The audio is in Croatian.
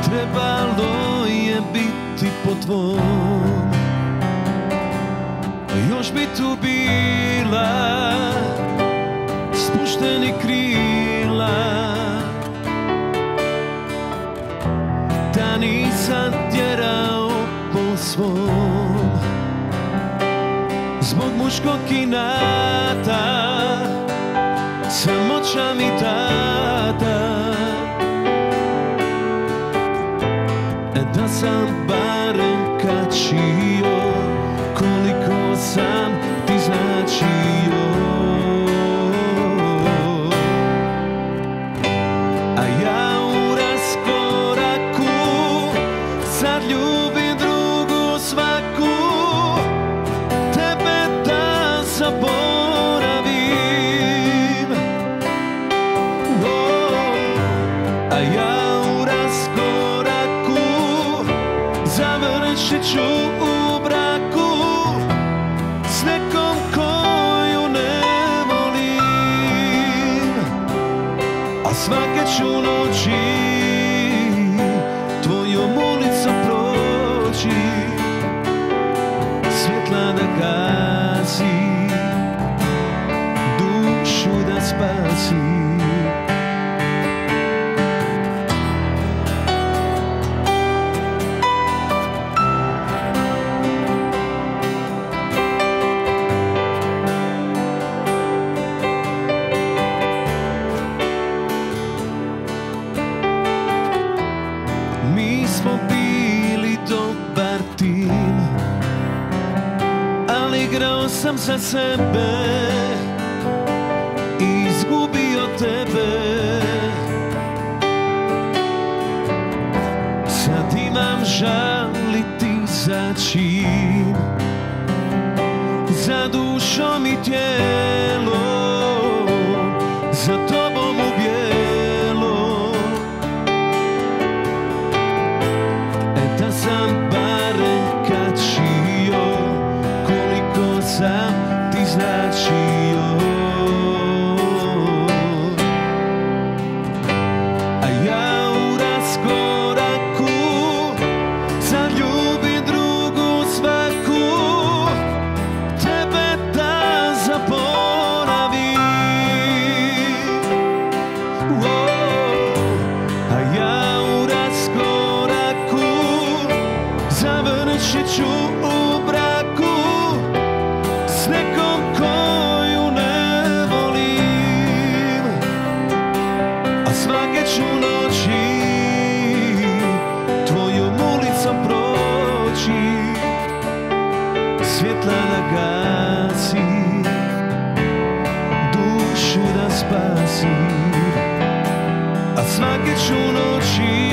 Trebalo je biti po tvom, još bi tu bila spušteni krila, da nisam tjerao po svom, zbog muškog inata, samoća mi tata. Da sam barem kačio koliko sam ti značio, a ja u raskoraku sad ljubim drugu svaku, tebe da zaboravim. A ja u raskoraku završit ću u braku s nekom koju ne volim, a svake ću noći tvojom ulicom proći, svjetla da gasi, dušu da spasi. Mi smo bili dobar tim, ali igrao sam za sebe i izgubio tebe. Sad imam žaliti za čim, za dušom i tijelom, za tobom u bijelom. Da sam barem kačio koliko sam ti značio, a ja u raskoraku sad ljubim drugu svaku, tebe da zaboravim. A ja u raskoraku završit ću u braku s nekom koju ne volim, a svake ću noći tvojom ulicom proći, svjetla da gasi, dušu da spasi, a svake ću noći